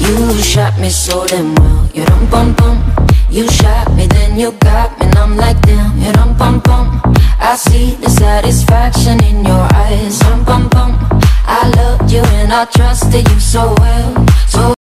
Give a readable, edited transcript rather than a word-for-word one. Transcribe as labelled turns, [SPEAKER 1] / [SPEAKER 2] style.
[SPEAKER 1] You shot me so damn well. You rum pum pum. You shot me, then you got me, and I'm like damn. You rum pum pum. I see the satisfaction in your eyes. Rum pum pum. I loved you and I trusted you so well, so